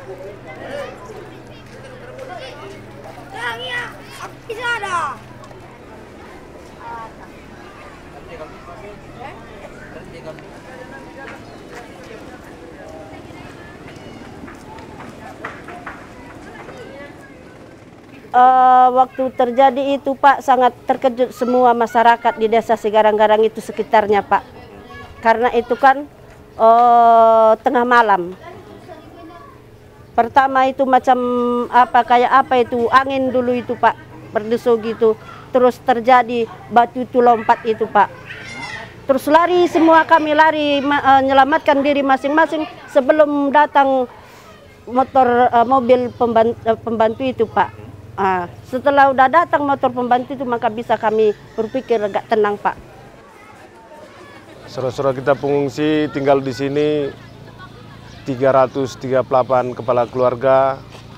Waktu terjadi itu Pak, sangat terkejut semua masyarakat di desa Segarang-Garang itu sekitarnya Pak. Karena itu kan tengah malam. Pertama itu macam kayak apa itu, angin dulu itu Pak, berdesuk gitu. Terus terjadi batu itu lompat itu Pak. Terus lari semua, kami lari menyelamatkan diri masing-masing sebelum datang mobil pembantu itu Pak. Setelah udah datang motor pembantu itu, maka bisa kami berpikir agak tenang Pak. Saudara-saudara kita pengungsi tinggal di sini 338 kepala keluarga,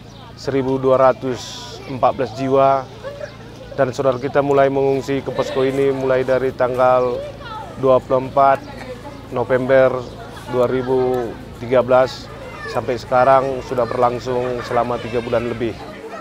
1.214 jiwa, dan saudara kita mulai mengungsi ke posko ini mulai dari tanggal 24 November 2013 sampai sekarang sudah berlangsung selama 3 bulan lebih.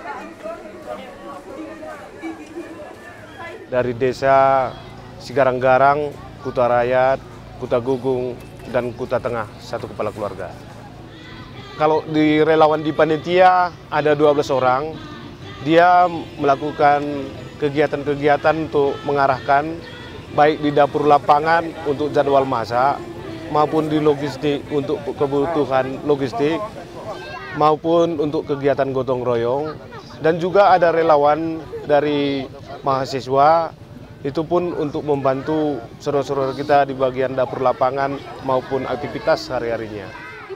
Dari desa Segarang-Garang, Kuta Rakyat, Kuta Gugung, dan Kuta Tengah, 1 kepala keluarga. Kalau di relawan di panitia ada 12 orang, dia melakukan kegiatan-kegiatan untuk mengarahkan baik di dapur lapangan untuk jadwal masak, maupun di logistik untuk kebutuhan logistik, maupun untuk kegiatan gotong royong. Dan juga ada relawan dari mahasiswa, itu pun untuk membantu saudara-saudara kita di bagian dapur lapangan maupun aktivitas hari-harinya.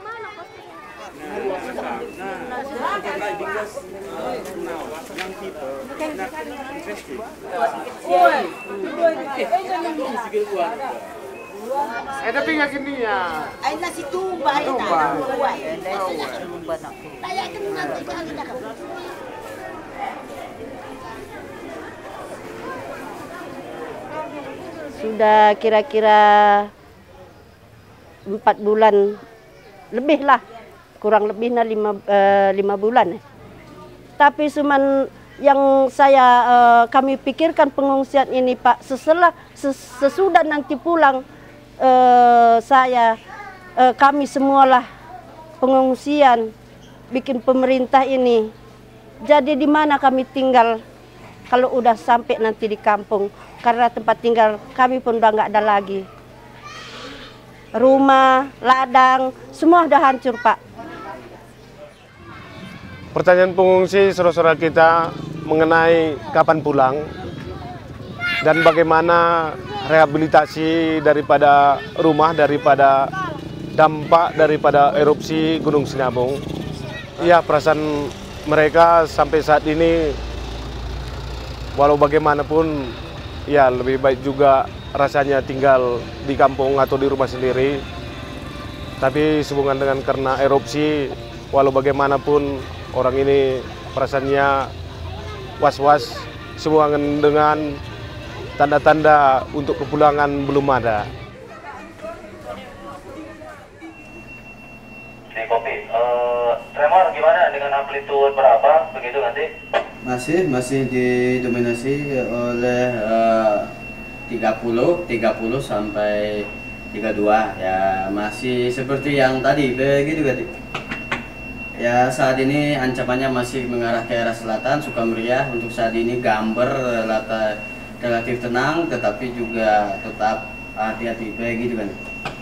Tapi nggak gini ya. Ay nasi tumba ay Sudah kira-kira 4 bulan lebih lah, kurang lebihnya 5 bulan. Tapi cuman yang kami pikirkan pengungsian ini Pak, sesudah nanti pulang kami semualah pengungsian, bikin pemerintah ini. Jadi di mana kami tinggal kalau udah sampai nanti di kampung? Karena tempat tinggal kami pun udah nggak ada lagi. Rumah, ladang, semua udah hancur Pak. Pertanyaan pengungsi saudara-saudara kita mengenai kapan pulang dan bagaimana rehabilitasi daripada rumah, daripada dampak daripada erupsi Gunung Sinabung. Ya, perasaan mereka sampai saat ini walau bagaimanapun ya lebih baik juga rasanya tinggal di kampung atau di rumah sendiri. Tapi sehubungan dengan karena erupsi, walau bagaimanapun orang ini perasaannya was-was, semua dengan tanda-tanda untuk kepulangan belum ada. Si Kopi, tremor gimana dengan amplitude berapa begitu nanti? Masih didominasi oleh 30 sampai 32 ya, masih seperti yang tadi begitu kan. Ya, saat ini ancamannya masih mengarah ke arah selatan Sukameriah. Untuk saat ini Gambar relatif tenang, tetapi juga tetap hati-hati begitu kan.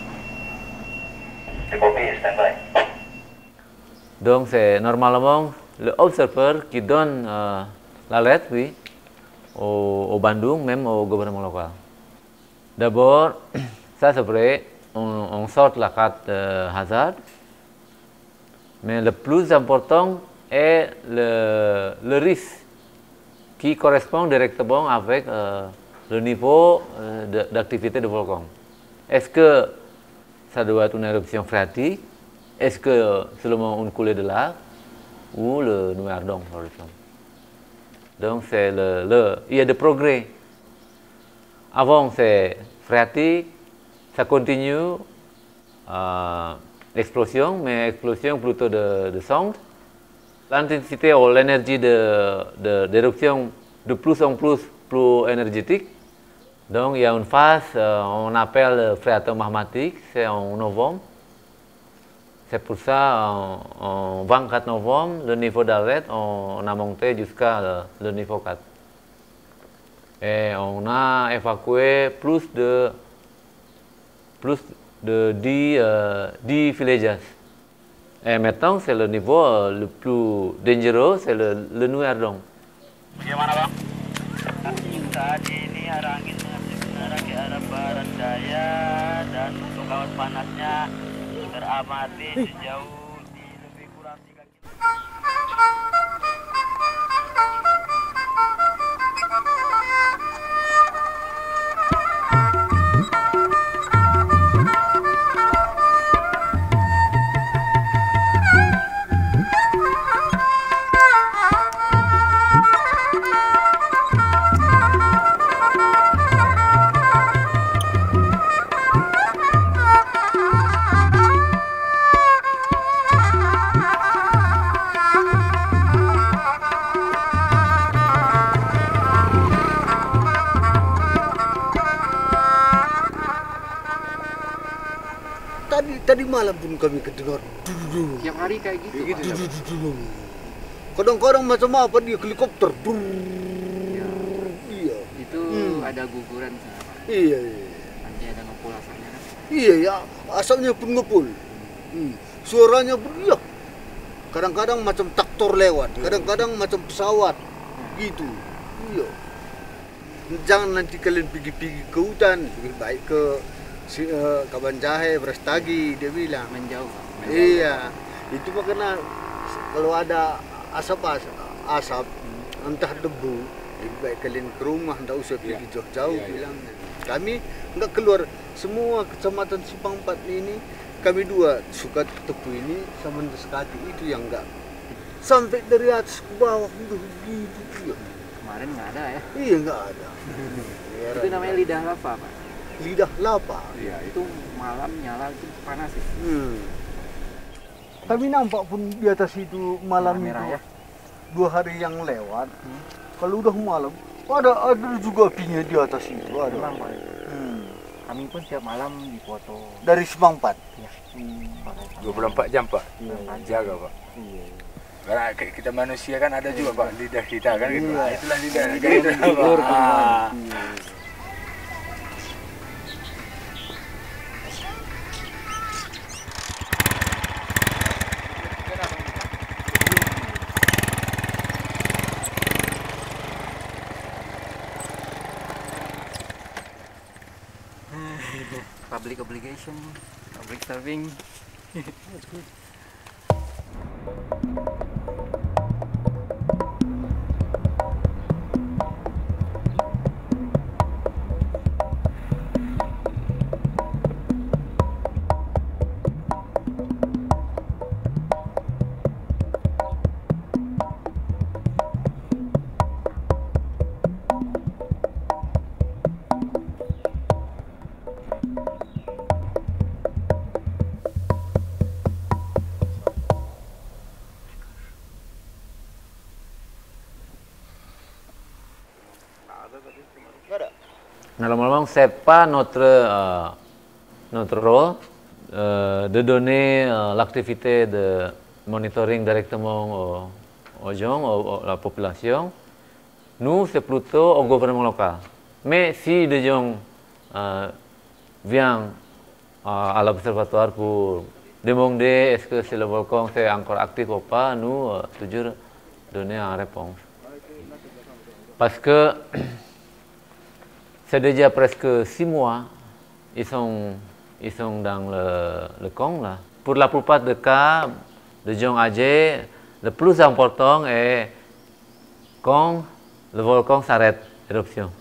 Kopi standby. Donc c'est normalement le observateur qui donne la lettre, oui, au Bandung, même au gouvernement local. D'abord, ça c'est vrai, on sort la carte hazard, mais le plus important est le risque qui correspond directement avec le niveau d'activité du volcan. Est-ce que ça doit être une éruption phréatique? Est-ce que seulement une coulée de lave ou le noir d'ombre, par exemple? Donc c'est il y a des progrès. Avant c'est phréatique, ça continue, explosion, mais explosion plutôt de sonde. L'intensité ou l'énergie d'éruption de plus en plus énergétique. Donc il y a une phase, on appelle phréaton magmatique, c'est en novembre. C'est pour ça, en 24 novembre, le niveau d'alerte, on a monté jusqu'à le niveau 4. Et on a évacué plus de 10 villages. Et maintenant, c'est le niveau le plus dangereux, c'est le Nuerdong. Bagaimana bang? Saat ini arah angin mengarah ke arah barat daya dan untuk awan panasnya teramati sejauh di lebih kurang 3 km. Tadi malam pun kami kedengar duduk. Tiap hari kayak gitu. Kadang-kadang macam apa dia helikopter. Iya. Itu ada guguran sana, Pak. Iya. Nanti ada ngepul asapnya kan? Iya ya, asapnya pun ngepul. Suaranya pun iya. Kadang-kadang macam traktor lewat, kadang-kadang macam pesawat. Gitu. Iya. Jangan nanti kalian pergi ke hutan, lebih baik ke Kaban Jahe, Brastagi, dia bilang. Menjauh. Iya, itu makanya kalau ada asap, entah debu, lebih baik kalian ke rumah, tidak usah pergi jauh-jauh bilangnya. Kami nggak keluar, semua kecamatan Simpang 4 ini, kami dua suka tepu ini sama Deskati itu yang enggak. Sampai dari atas ke bawah, gitu. Kemarin nggak ada ya? Iya, nggak ada. Itu namanya lidah lava, Pak. Lidah lava. Iya, itu malam nyala itu panas ya. Kami nampak pun di atas itu malam merah itu ya? 2 hari yang lewat. Kalau udah malam, ada juga apinya di atas itu. Ada. Memang, Pak. Kami pun setiap malam dipoto. Dari Simpang 4. Ya. 24 jam Pak. Jaga Pak. Iya. Karena kita manusia kan ada juga Pak lidah kita kan gitu. Iya. Itulah lidah. Gitu, Pak. Public obligation, public serving. That's good. Normalement, ce n'est pas notre rôle de donner l'activité de monitoring directement aux gens, à la population. Nous, c'est plutôt au gouvernement local. Mais si des gens viennent à l'observatoire pour demander est-ce que le volcan est encore actif ou pas, nous, toujours donner une réponse. Parce que c'est déjà presque 6 mois, ils sont dans le camp là. Pour la plupart des cas, de gens âgés, le plus important est quand le volcan s'arrête, l'éruption.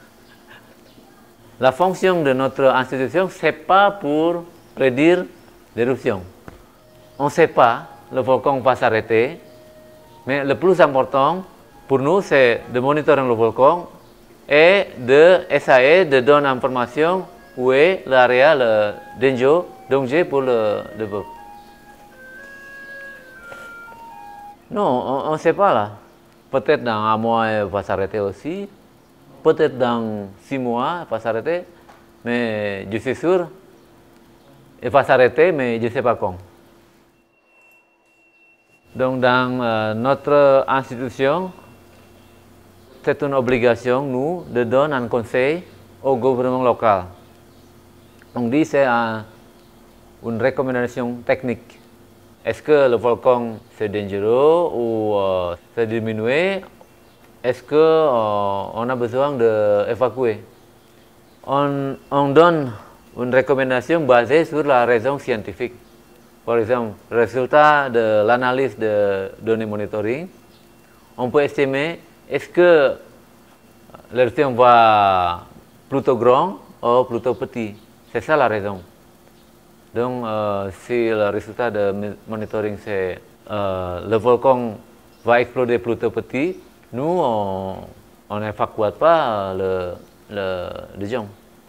La fonction de notre institution, ce n'est pas pour prédire l'éruption. On ne sait pas, le volcan va s'arrêter, mais le plus important pour nous, c'est de monitorer le volcan et d'essayer de donner information où est l'area, le danger pour le peuple. Non, on ne sait pas là. Peut-être dans un mois, il va s'arrêter aussi. Peut-être dans 6 mois, il va s'arrêter. Mais je suis sûr, il va s'arrêter, mais je ne sais pas quand. Donc dans notre institution, c'est une obligation, nous, de donner un conseil au gouvernement local. On dit que c'est une recommandation technique. Est-ce que le volcan c'est dangereux ou c'est diminué? Est-ce qu'on a besoin d'évacuer? On donne une recommandation basée sur la raison scientifique. Par exemple, résultat de l'analyse de données monitoring, on peut estimer est-ce que l'éruption va plutôt grand ou plutôt petit. C'est ça la raison. Donc, si le résultat de monitoring c'est le volcan va exploser plutôt petit, nous on n'évacue pas les gens.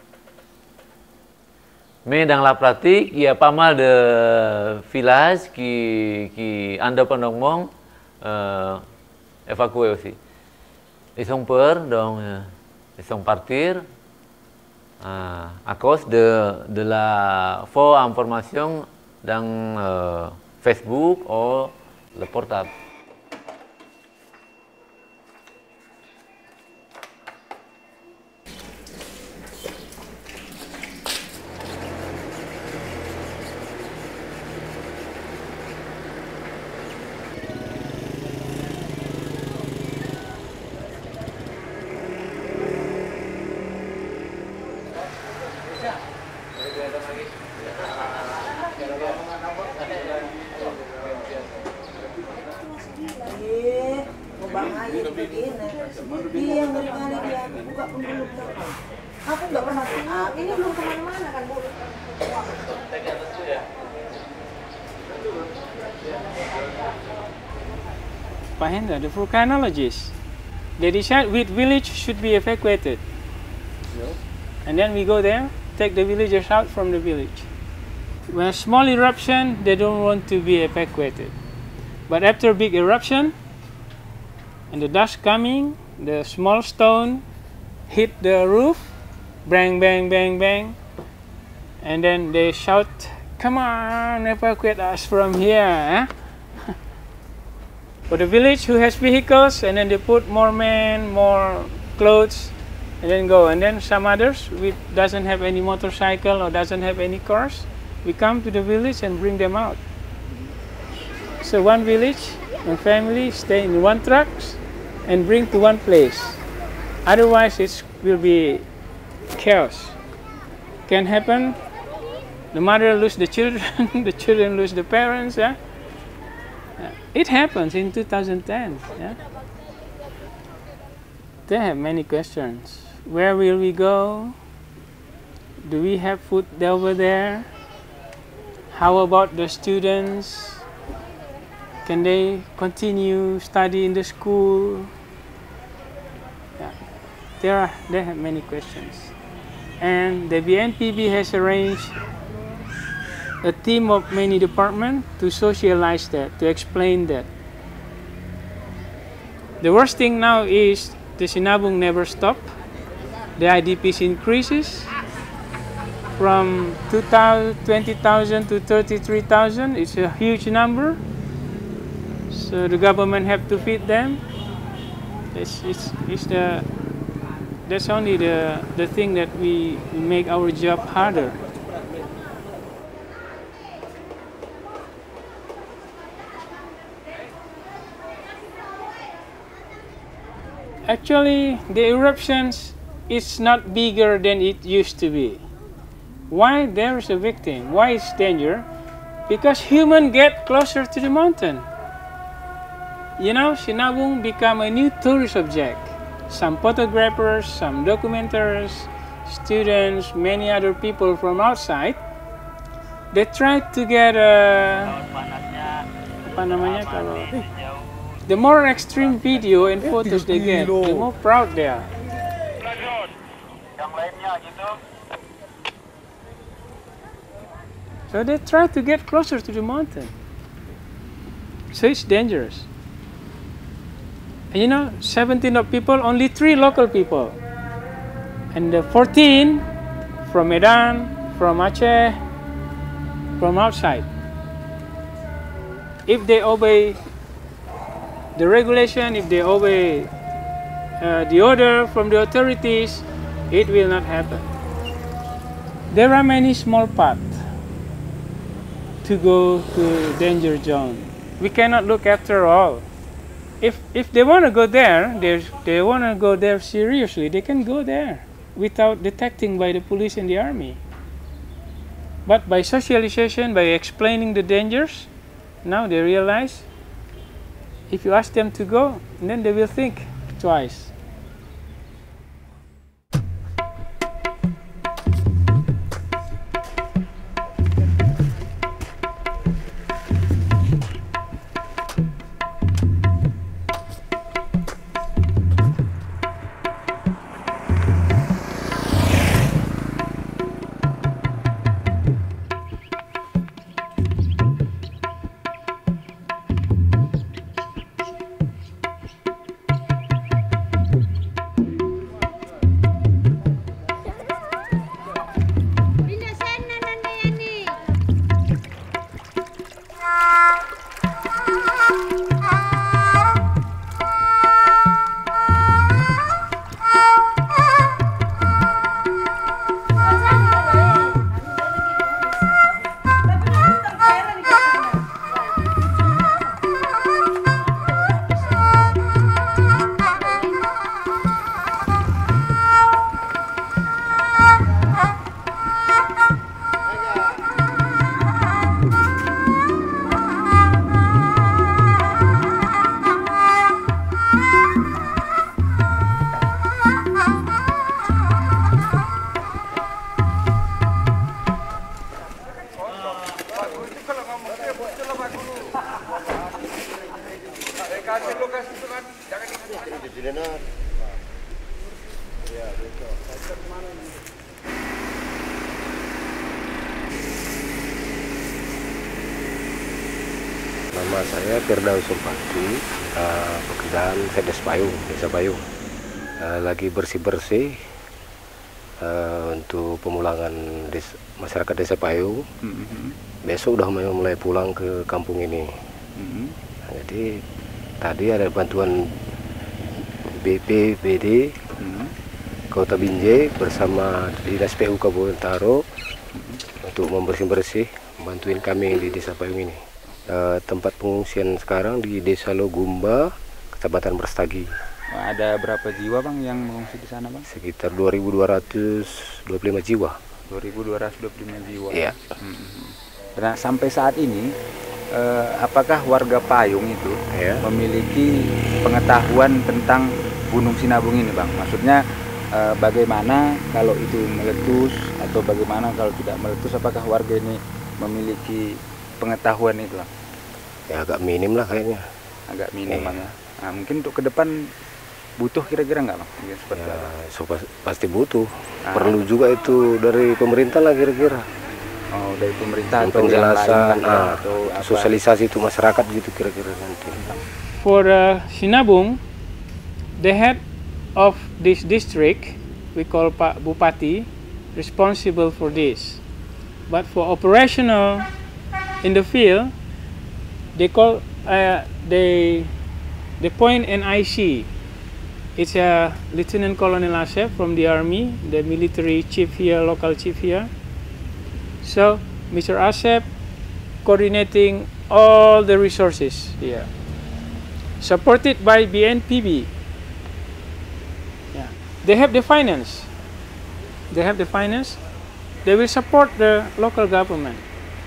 Mais dans la pratique, il y a pas mal de villages qui indépendamment évacués aussi. Ils ont peur, donc ils sont partis à cause de la fausse information dans Facebook ou le portable. Pak Hendra, the volcanologist, they decide which village should be evacuated. And then we go there, take the villagers out from the village. When a small eruption, they don't want to be evacuated. But after a big eruption, and the dust coming, the small stone hit the roof, bang, bang, bang, bang. And then they shout, "Come on, evacuate us from here." For the village who has vehicles, and then they put more men, more clothes, and then go. And then some others which doesn't have any motorcycle or doesn't have any cars, we come to the village and bring them out. So one village, one family stay in one truck and bring to one place. Otherwise it will be chaos. Can happen. The mother lose the children, the children lose the parents. Yeah? It happens in 2010. Yeah? They have many questions. Where will we go? Do we have food over there? How about the students? Can they continue study in the school? Yeah. They have many questions. And the BNPB has arranged a team of many departments to socialize that, to explain that. The worst thing now is the Sinabung never stop. The IDPs increases from 20,000 to 33,000. It's a huge number. So the government have to feed them. That's only the thing that we make our job harder. Actually, the eruptions is not bigger than it used to be. Why there is a victim? Why it's danger? Because humans get closer to the mountain. You know, Sinabung become a new tourist object. Some photographers, some documentarians, students, many other people from outside, they try to get the more extreme video and photos they get, the more proud they are. So they try to get closer to the mountain. So it's dangerous. You know, 17 of people, only 3 local people. And the 14 from Medan, from Aceh, from outside. If they obey the regulation, if they obey the order from the authorities, it will not happen. There are many small paths to go to danger zone. We cannot look after all. If they want to go there, they want to go there seriously, they can go there without detecting by the police and the army. But by socialization, by explaining the dangers, now they realize if you ask them to go, then they will think twice. Nama saya Firdaus Sumpati, pekerjaan saya desa Payung. Lagi bersih-bersih untuk pemulangan masyarakat desa Payung. Besok udah mulai pulang ke kampung ini. Nah, jadi tadi ada bantuan BPBD Kota Binjai bersama Dinas PU Kabupaten Taro untuk membersih-bersih, bantuin kami di desa Payung ini. Tempat pengungsian sekarang di Desa Logumba, Kecamatan Brastagi. Ada berapa jiwa Bang yang mengungsi di sana Bang? Sekitar 2.225 jiwa. 2.225 jiwa. Iya. Nah, sampai saat ini, apakah warga Payung itu memiliki pengetahuan tentang Gunung Sinabung ini Bang? Maksudnya bagaimana kalau itu meletus atau bagaimana kalau tidak meletus? Apakah warga ini memiliki pengetahuan itu Bang? Ya agak minim lah kayaknya. Agak minim Bang ya. Nah, mungkin untuk ke depan butuh kira-kira nggak Bang? Seperti apa? Pasti butuh. Perlu juga itu dari pemerintah lah kira-kira. Oh, dari pemerintah atau penjelasan, atau sosialisasi itu masyarakat gitu kira-kira nanti. For Sinabung, the head of this district, we call Pak Bupati, responsible for this. But for operational in the field, they call they point NIC. It's a Lieutenant Colonel Asep from the army, the military chief here, local chief here. So Mr. Asep coordinating all the resources here, supported by BNPB. Yeah, they have the finance. They have the finance. They will support the local government.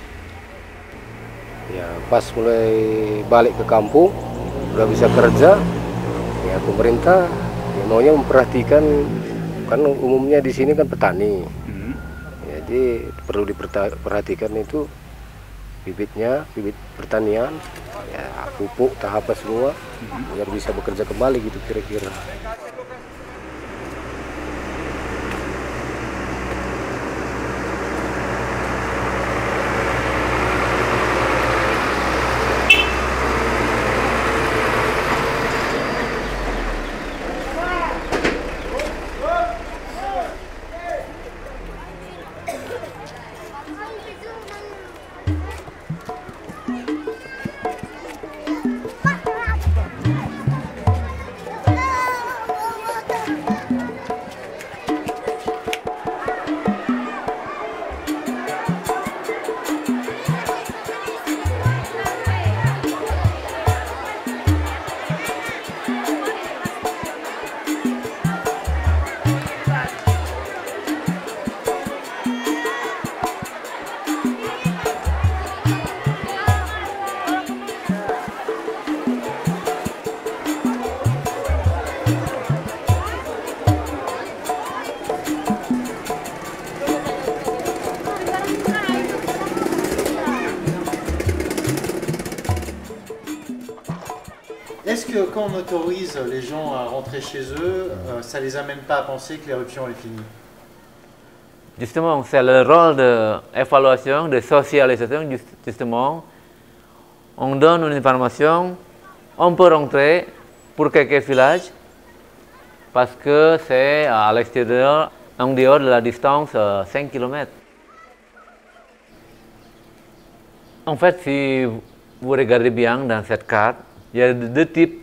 Ya pas mulai balik ke kampung udah bisa kerja, ya pemerintah ya maunya memperhatikan, kan umumnya di sini kan petani. Jadi perlu diperhatikan itu bibitnya, bibit pertanian, ya pupuk, tahap semua, biar bisa bekerja kembali gitu kira-kira. Est-ce que quand on autorise les gens à rentrer chez eux, ça les amène pas à penser que l'éruption est finie? Justement, c'est le rôle d'évaluation, de socialisation, justement. On donne une information, on peut rentrer pour quelques villages, parce que c'est à l'extérieur, en dehors de la distance 5 km. En fait, si vous regardez bien dans cette carte, il y a deux types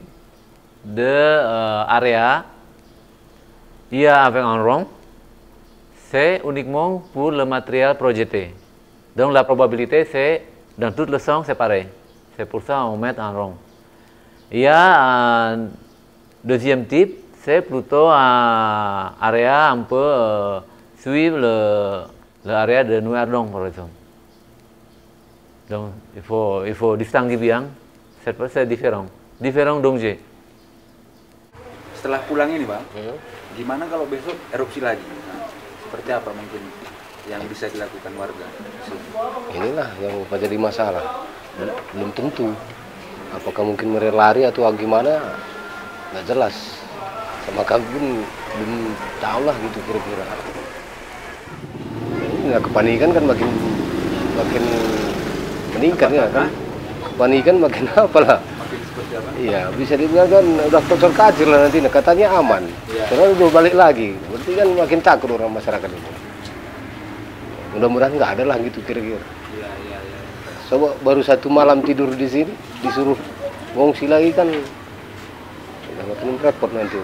d'area. Il y a avec un rond, c'est uniquement pour le matériel projeté. Donc la probabilité, c'est dans tout le sens, c'est pareil. C'est pour ça qu'on met un rond. Il y a un deuxième type, c'est plutôt un area un peu suivre l'area de Nuerdong, par exemple. Donc il faut distinguer bien, c'est différent. Différent danger. Setelah pulang ini Bang, gimana kalau besok erupsi lagi? Nah, seperti apa mungkin yang bisa dilakukan warga? Inilah yang menjadi masalah. Belum tentu. Apakah mungkin mereka lari atau gimana? Nggak jelas. Sama kami pun belum tahu lah gitu kira-kira. Nah, kepanikan kan makin meningkat ya kan. Kepanikan makin apalah. Makin seperti apa? Iya, bisa dibilang kan udah kotor kacir lah nanti, katanya aman. Ya. Terus udah balik lagi, berarti kan makin takut orang masyarakat ini. Mudah-mudahan nggak ada lah gitu kira-kira. Iya. Coba baru satu malam tidur di sini, disuruh ngungsi lagi kan, udah makin repot nanti.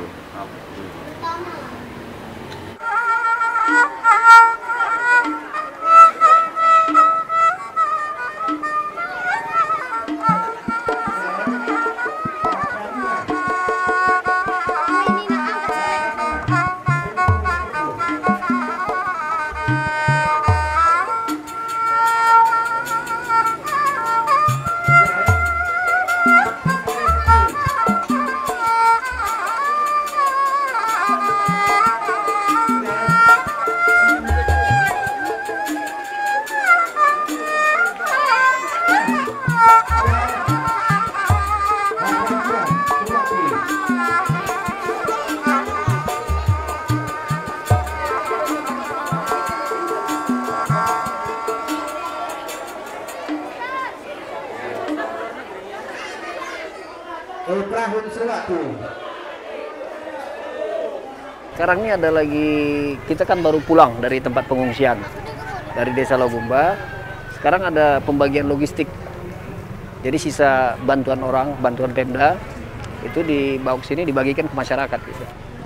Sekarang ini ada lagi, kita kan baru pulang dari tempat pengungsian dari desa Logumba. Sekarang ada pembagian logistik. Jadi sisa bantuan orang, bantuan Pemda itu dibawa ke sini dibagikan ke masyarakat gitu.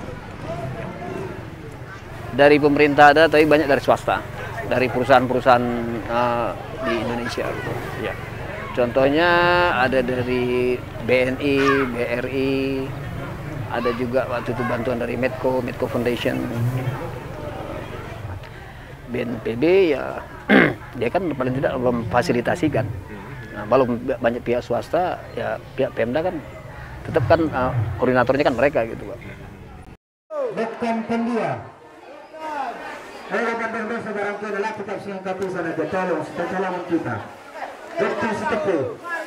Dari pemerintah ada, tapi banyak dari swasta, dari perusahaan-perusahaan di Indonesia gitu. Ya. Contohnya ada dari BNI, BRI, ada juga waktu itu bantuan dari Medco Foundation, BNPB ya dia kan paling tidak memfasilitasikan. Nah, kalau banyak pihak swasta ya pihak Pemda kan tetap kan koordinatornya kan mereka gitu Pak. Bukan pendia. Ayo berdua sekarang ke dalam kita singkati sana tolong tolong kita. Dokter setepu.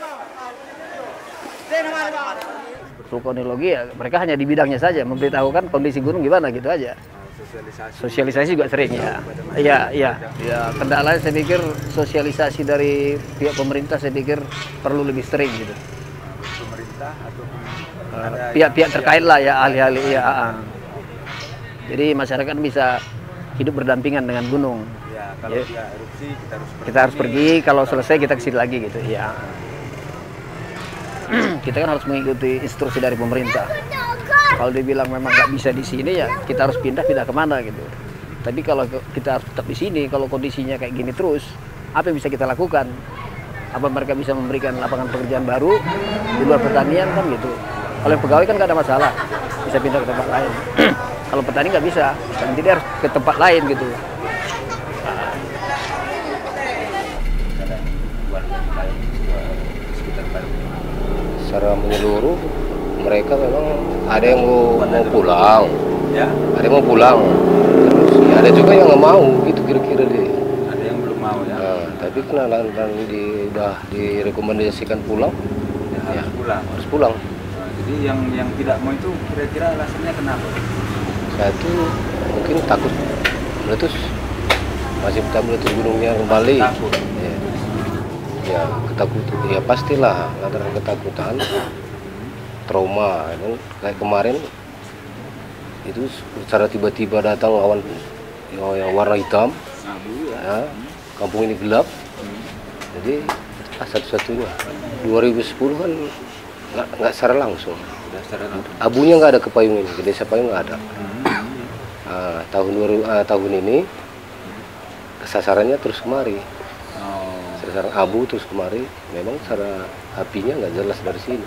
Vulkanologi ya mereka hanya di bidangnya saja, memberitahukan kondisi gunung gimana gitu aja. Sosialisasi juga sering ya. Iya. Kendalanya saya pikir sosialisasi dari pihak pemerintah saya pikir perlu lebih sering gitu. Pemerintah atau pihak-pihak terkait lah ya, ahli-ahli ya. Jadi masyarakat bisa hidup berdampingan dengan gunung. Ya, kalau ya. dia erupsi kita harus pergi, kalau selesai kita kesini lagi gitu ya. Kita kan harus mengikuti instruksi dari pemerintah. Kalau dia bilang memang nggak bisa di sini ya kita harus pindah kemana gitu. Tapi kalau kita harus tetap di sini, kalau kondisinya kayak gini terus, apa yang bisa kita lakukan? Apa mereka bisa memberikan lapangan pekerjaan baru di luar pertanian kan gitu? Kalau yang pegawai kan nggak ada masalah, bisa pindah ke tempat lain. Kalau petani nggak bisa, nanti dia harus ke tempat lain gitu. Secara menyeluruh mereka memang ada yang mau pulang, ya? Ada yang mau pulang, terus ya ada juga yang nggak mau gitu kira-kira deh. Ada yang belum mau ya. Nah, tapi udah direkomendasikan pulang, ya, harus pulang. Harus pulang. Nah, Jadi yang tidak mau itu kira-kira alasannya kenapa? Satu mungkin takut meletus, masih tak meletus gunungnya kembali. Takut. Ya ketakutan, ya pastilah ada ketakutan, trauma. Kayak kemarin itu secara tiba-tiba datang awan yang warna hitam, ya, kampung ini gelap. Jadi satu-satunya 2010 kan nggak secara langsung. Abunya nggak ada ke Payung ini, ke desa Payung nggak ada. Nah, tahun ini sasarannya terus kemari. Sasaran abu terus kemari. Memang secara apinya nggak jelas dari sini.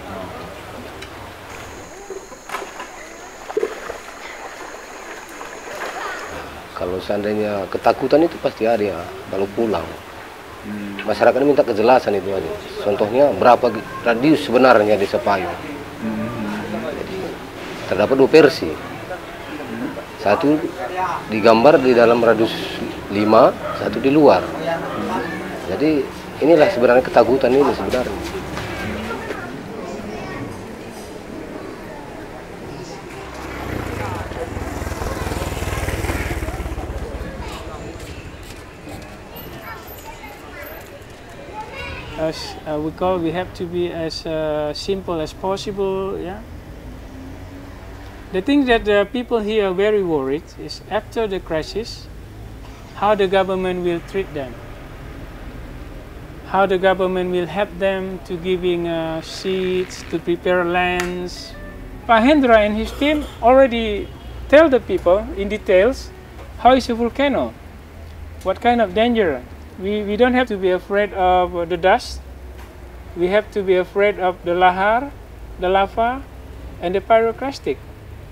Kalau seandainya ketakutan itu pasti ada ya, kalau pulang. Masyarakat minta kejelasan itu aja. Contohnya berapa radius sebenarnya desa Payung. Jadi, terdapat 2 versi. Satu digambar di dalam radius 5, satu di luar. Jadi inilah sebenarnya ketakutan ini sebenarnya. As we have to be as simple as possible. Yeah. The thing that the people here are very worried is after the crisis, how the government will treat them, how the government will help them to giving seeds, to prepare lands. Pak Hendra and his team already tell the people in details how is a volcano, what kind of danger. We don't have to be afraid of the dust. We have to be afraid of the lahar, the lava, and the pyroclastic.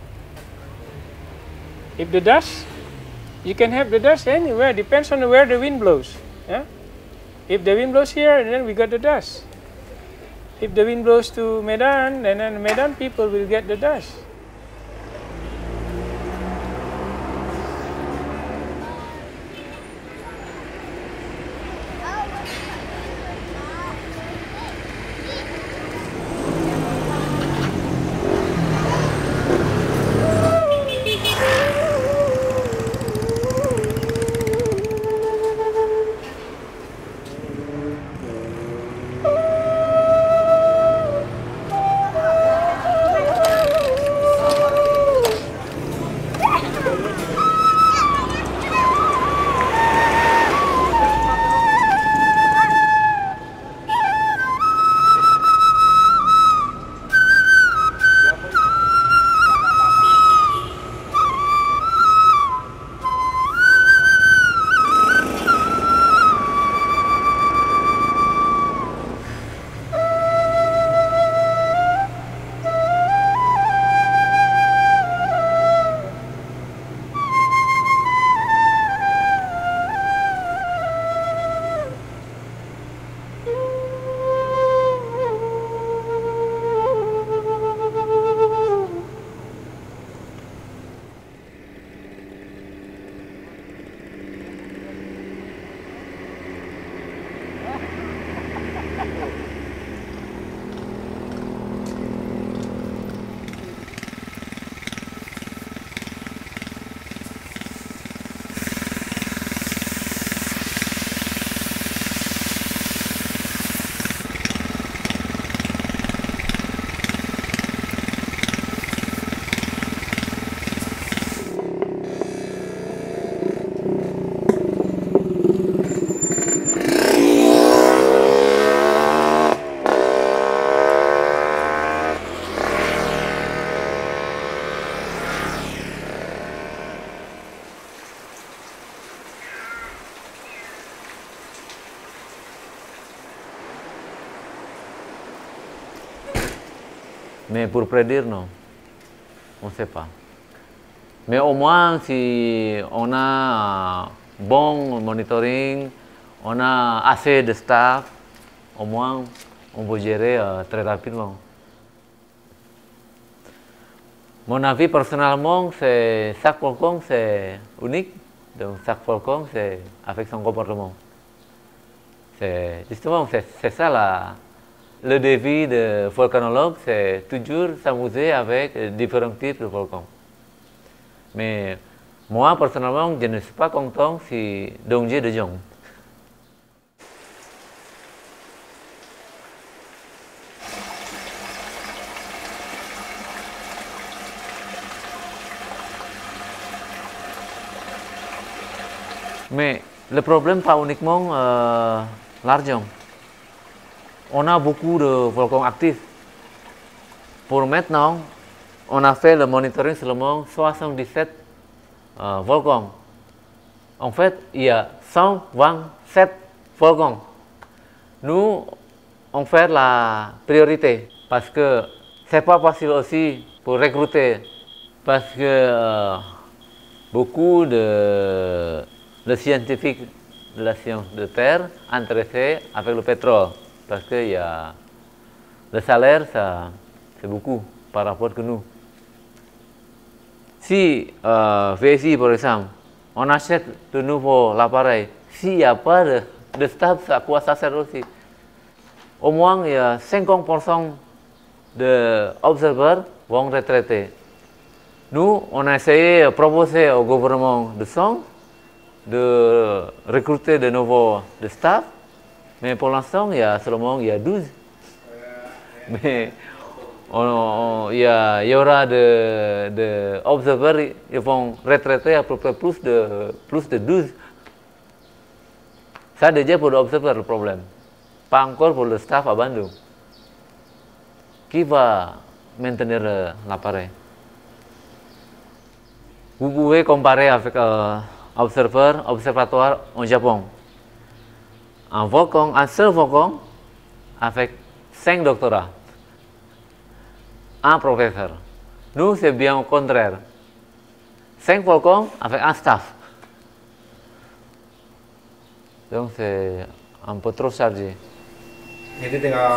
If the dust, you can have the dust anywhere, depends on where the wind blows. Yeah? If the wind blows here, then we got the dust. If the wind blows to Medan, then Medan people will get the dust. Mais pour prédire, non. On ne sait pas. Mais au moins, si on a bon monitoring, on a assez de staff, au moins, on peut gérer très rapidement. Mon avis, personnellement, c'est chaque volcan, c'est unique. Donc, chaque volcan, c'est avec son comportement. Justement, c'est ça Le défi de volcanologue, c'est toujours s'amuser avec différents types de volcans. Mais moi, personnellement, je ne suis pas content si danger de gens. Mais le problème, pas uniquement l'argent. On a beaucoup de volcans actifs. Pour maintenant, on a fait le monitoring seulement 77 volcans. En fait, il y a 127 volcans. Nous, on fait la priorité parce que c'est pas facile aussi pour recruter. Parce que beaucoup de scientifiques de la science de terre intéressés avec le pétrole. Parce que le salaire, c'est beaucoup par rapport que nous. Si, VSI par exemple, on achète de nouveau l'appareil, s'il n'y a pas de staff, à quoi ça sert aussi? Au moins, il y a 50% d'observateurs vont retraiter. Nous, on a essayé de proposer au gouvernement de sang de recruter de nouveaux staff, mais pour l'instant, il y a seulement 12. Mais il y aura des observateurs qui vont retraiter à peu près plus de 12. Ça déjà pour l'observateur le problème. Pas encore pour le staff à Bandung. Qui va maintenir l'appareil? Vous pouvez comparer avec observatoire au Japon. Un seul volcan avec 5 doctorats. Un professeur. Nous, c'est bien au contraire. 5 volcans avec un staff. Donc, c'est un peu trop chargé. Jadi tinggal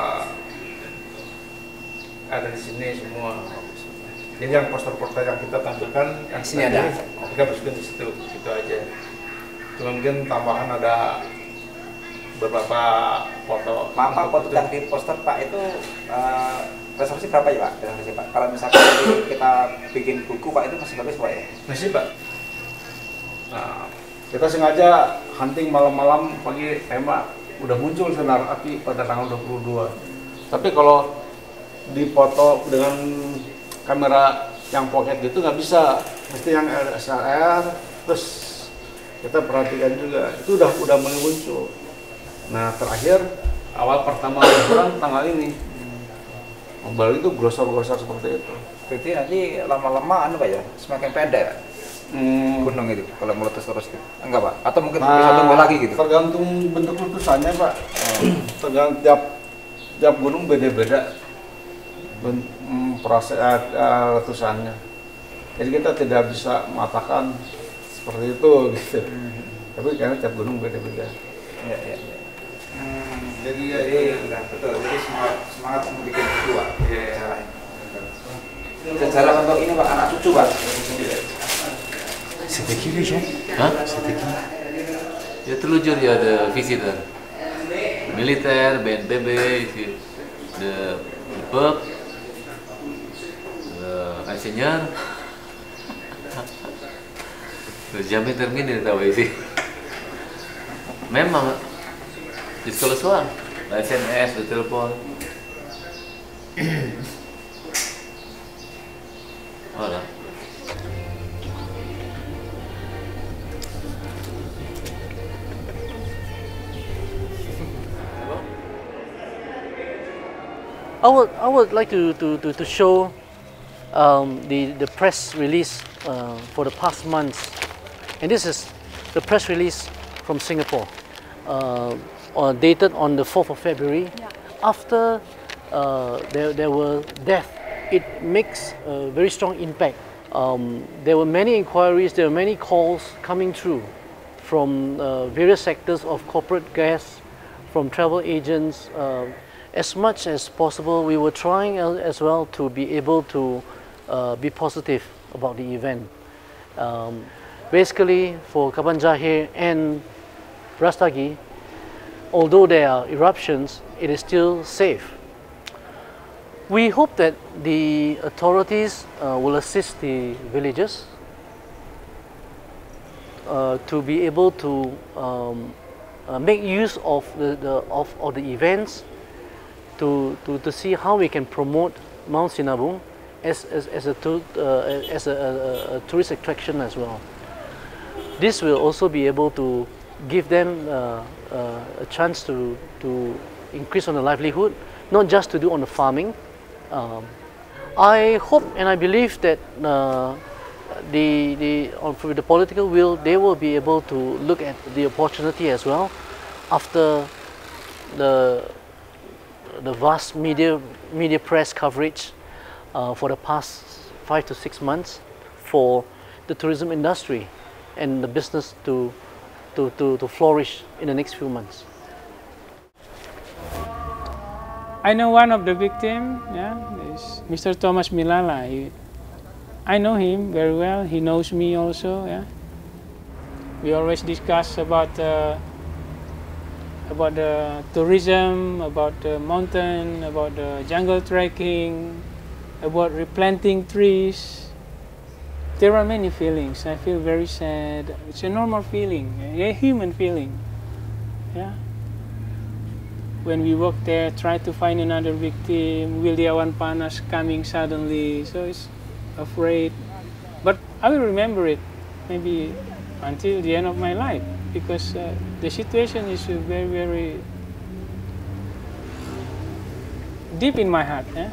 ada di sini semua. Jadi yang poster-poster yang kita tampilkan yang sini ada. Kita masukin di situ, gitu aja. Cuma mungkin tambahan ada beberapa foto. Maaf Pak, foto yang di poster Pak itu resolusi berapa ya Pak? Resolusi Pak. Kalau misalkan kita bikin buku Pak itu masih bagus Pak ya? Masih Pak. Nah, kita sengaja hunting malam-malam pagi tembak. Udah muncul sinar api pada tanggal 22. Tapi kalau dipoto dengan kamera yang pocket gitu nggak bisa, mesti yang SLR. Terus kita perhatikan juga, itu udah mulai muncul. Nah terakhir awal pertama liburan tanggal ini, Bali itu grosor-grosor seperti itu. Berarti nanti lama-lama Pak ya, semakin pendek Pak? Gunung itu kalau meletus terus gitu. Enggak Pak? Atau mungkin bisa tumbuh lagi gitu? Tergantung bentuk letusannya Pak. Tergantung tiap gunung beda-beda proses letusannya. Jadi kita tidak bisa mengatakan seperti itu gitu. Tapi karena tiap gunung beda-beda. Iya. Jadi betul. Jadi semangat untuk bikin buku Pak. Iya. Sejarah untuk ini Pak, anak cucu Pak. C'était qui les gens? Hein? C'était qui? Il y a tous les jours, il y a des visiteurs. Militaires, BNPB, ici, de peuple, ingénieurs. Jamais terminé de travailler ici. Même jusqu'à le soir, la SMS, le téléphone. Voilà. I would like to show the press release for the past months, and this is the press release from Singapore, dated on the 4th of February. Yeah. After there were deaths, it makes a very strong impact. There were many inquiries, there were many calls coming through from various sectors of corporate gas, from travel agents. As much as possible, we were trying as well to be able to be positive about the event. Basically, for Kaban Jahir and Rastagi, although there are eruptions, it is still safe. We hope that the authorities will assist the villagers to be able to make use of the events to see how we can promote Mount Sinabung as a tourist attraction as well. This will also be able to give them a chance to increase on the livelihood, not just to do on the farming. I hope and I believe that with the political will, they will be able to look at the opportunity as well after the vast media press coverage for the past 5 to 6 months for the tourism industry and the business to flourish in the next few months. I know one of the victims, yeah, is Mr. Thomas Milala. I know him very well. He knows me also. Yeah, we always discuss about the tourism, about the mountain, about the jungle trekking, about replanting trees. There are many feelings. I feel very sad. It's a normal feeling, a human feeling. Yeah. When we walk there, try to find another victim. Will the awan panas coming suddenly? So it's afraid. But I will remember it maybe until the end of my life, because the situation is very, very deep in my heart. Eh?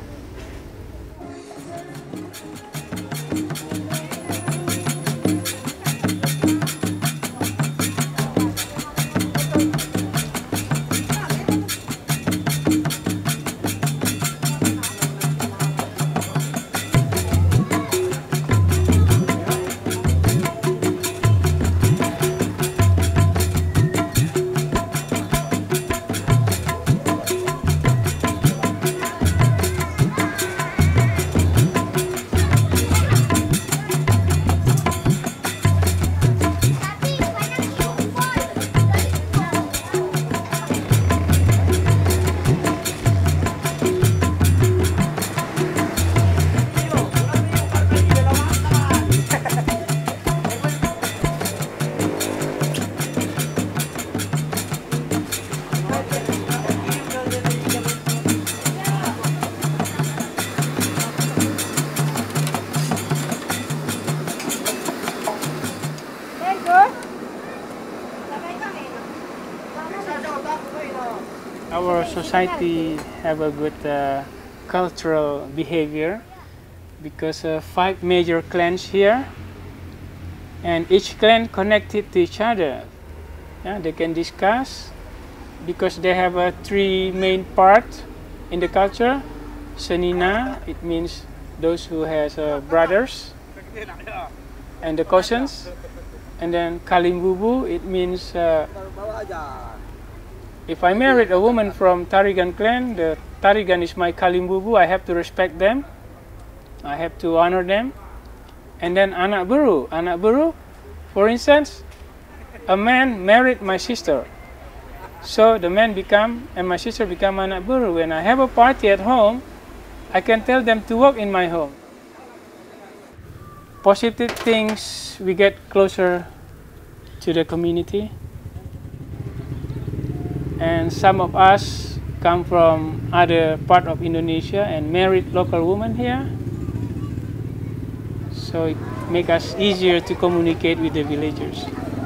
Our society have a good cultural behavior because 5 major clans here, and each clan connected to each other. Yeah, they can discuss because they have 3 main parts in the culture. Senina, it means those who has brothers and the cousins, and then Kalimbubu, it means if I married a woman from Tarigan clan, the Tarigan is my Kalimbubu, I have to respect them, I have to honor them. And then Anak Buru. Anak Buru, for instance, a man married my sister. So the man and my sister become Anak Buru. When I have a party at home, I can tell them to walk in my home. Positive things, we get closer to the community. And some of us come from other part of Indonesia and married local women here. So it makes us easier to communicate with the villagers.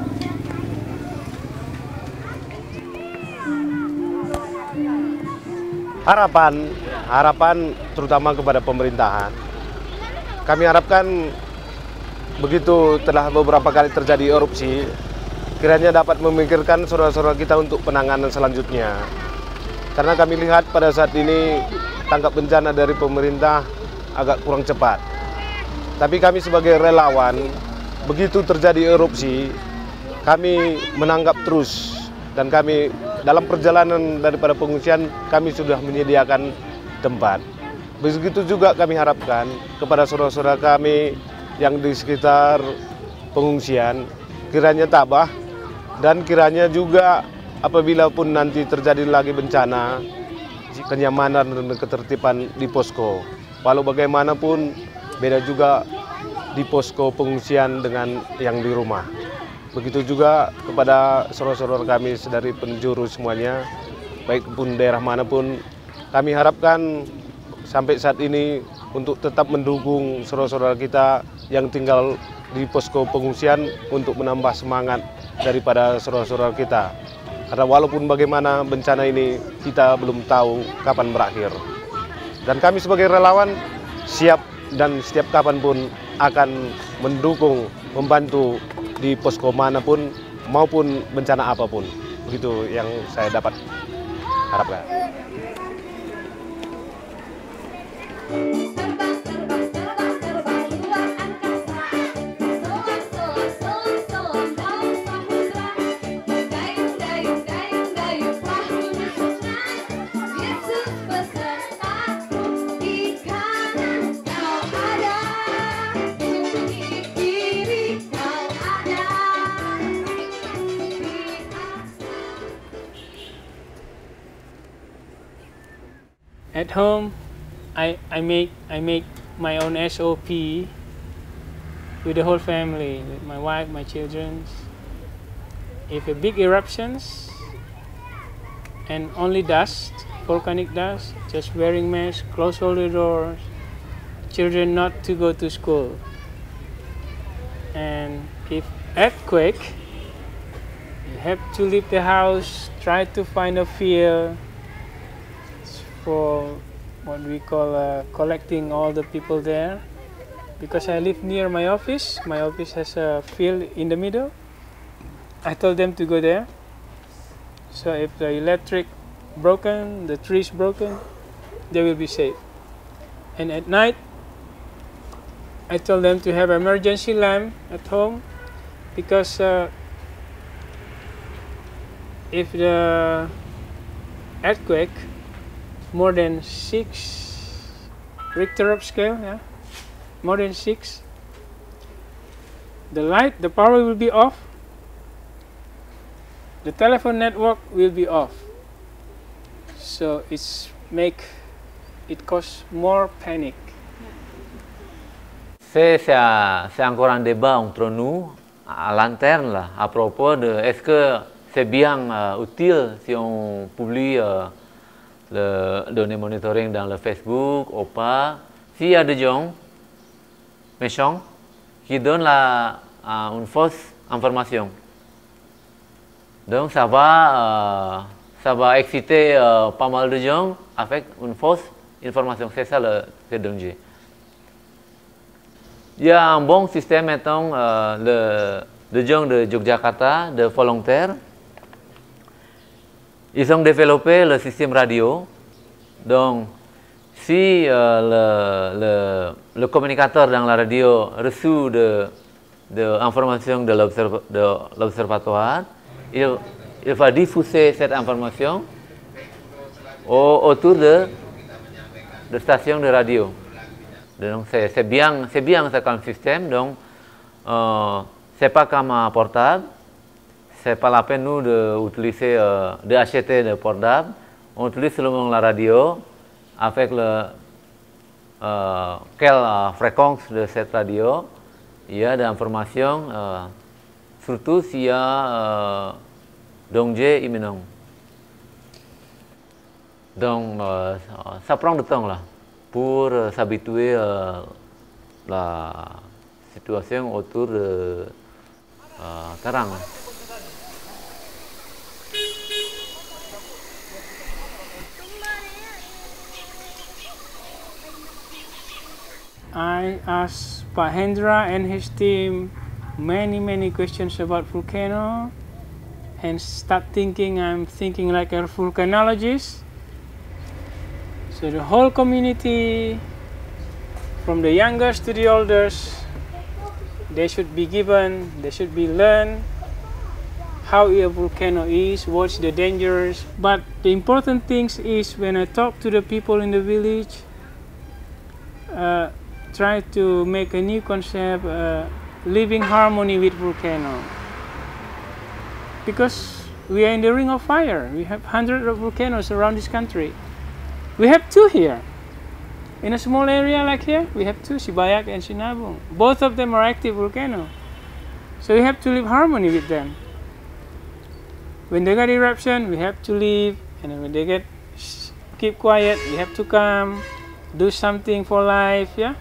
Harapan terutama kepada pemerintahan. Kami harapkan begitu telah beberapa kali terjadi erupsi, kiranya dapat memikirkan saudara-saudara kita untuk penanganan selanjutnya. Karena kami lihat pada saat ini tanggap bencana dari pemerintah agak kurang cepat. Tapi kami sebagai relawan, begitu terjadi erupsi, kami menanggap terus. Dan kami dalam perjalanan daripada pengungsian, kami sudah menyediakan tempat. Begitu juga kami harapkan kepada saudara-saudara kami yang di sekitar pengungsian, kiranya tabah dan kiranya juga apabila pun nanti terjadi lagi bencana, kenyamanan dan ketertiban di posko. Walau bagaimanapun beda juga di posko pengungsian dengan yang di rumah. Begitu juga kepada saudara-saudara kami dari penjuru semuanya, baik pun daerah manapun, kami harapkan sampai saat ini untuk tetap mendukung saudara-saudara kita yang tinggal di posko pengungsian untuk menambah semangat daripada saudara-saudara kita. Karena walaupun bagaimana bencana ini kita belum tahu kapan berakhir. Dan kami sebagai relawan siap dan setiap kapan pun akan mendukung, membantu di posko manapun maupun bencana apapun. Begitu yang saya dapat harapkan. At home, I make my own SOP with the whole family, with my wife, my children. If a big eruptions and only dust, volcanic dust, just wearing mask, close all the doors, children not to go to school. And if earthquake, you have to leave the house, try to find a field for what we call collecting all the people there. Because I live near my office has a field in the middle. I told them to go there. So if the electric broken, the trees broken, they will be safe. And at night, I told them to have emergency lamp at home, because if the earthquake more than 6 Richter scale, yeah, more than 6, the power will be off, the telephone network will be off. So it cause more panic. C'est encore un débat entre nous à l'interne là, à propos de est-ce que c'est bien utile si on publie le données monitoring dans le Facebook ou pas. S'il y a des gens méchants qui donnent une fausse information, donc ça va exciter pas mal de gens avec une fausse information. C'est ça le danger. Il y a un bon système, mettons, de gens de Yogyakarta, de volontaires. Ils ont développé le système radio. Donc, si le communicateur dans la radio reçoit de l'information de l'observatoire, il va diffuser cette information autour de stations de radio. Donc, c'est bien ça comme système. Donc, c'est pas comme un portable. C'est pas la peine nous d'acheter des portables. On utilise seulement la radio avec quelle fréquence de cette radio. Il y a des informations, surtout s'il y a danger imminent. Donc, ça prend du temps là pour s'habituer à la situation autour de terrain. I asked Pak Hendra and his team many questions about volcano, and I'm thinking like a volcanologist. So the whole community, from the youngest to the oldest, they should be learned how a volcano is, what's the dangers. But the important things is when I talk to the people in the village, try to make a new concept, living harmony with volcano. Because We are in the ring of fire. We have hundreds of volcanoes around this country. We have 2 here. In a small area like here, we have 2, Sibayak and Sinabung. Both of them are active volcanoes. So we have to live harmony with them. When they got eruption, we have to leave, and then when they get keep quiet, we have to come, do something for life, yeah.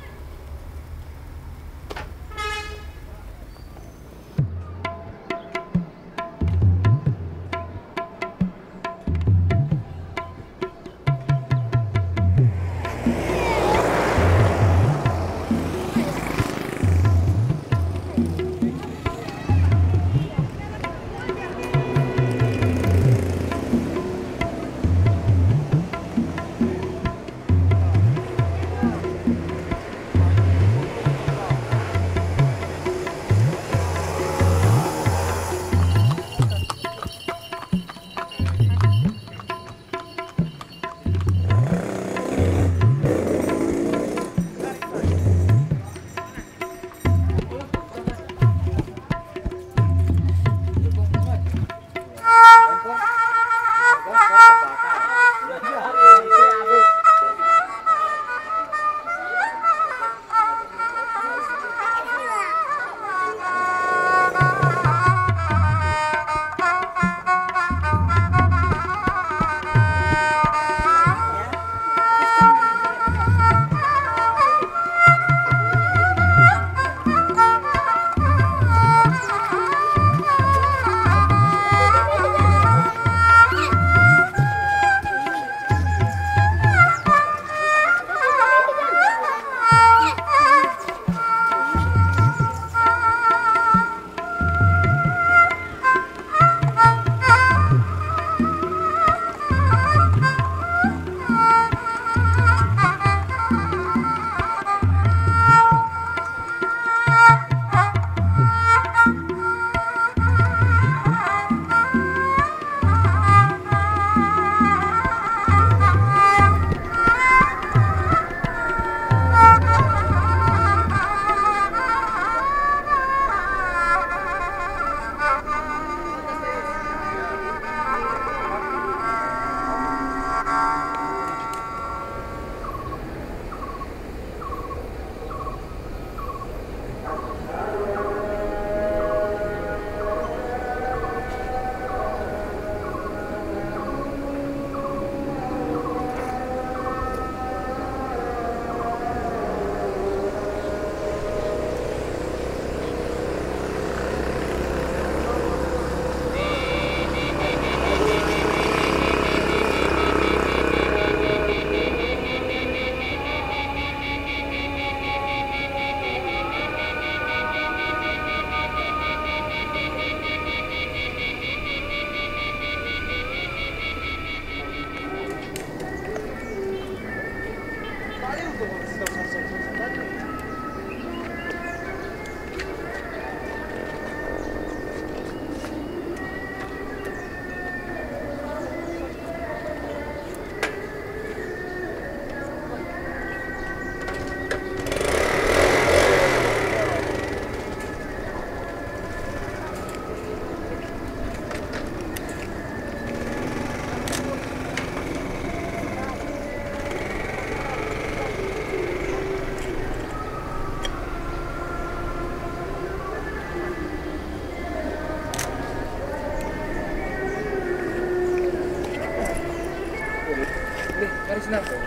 Garis nafas.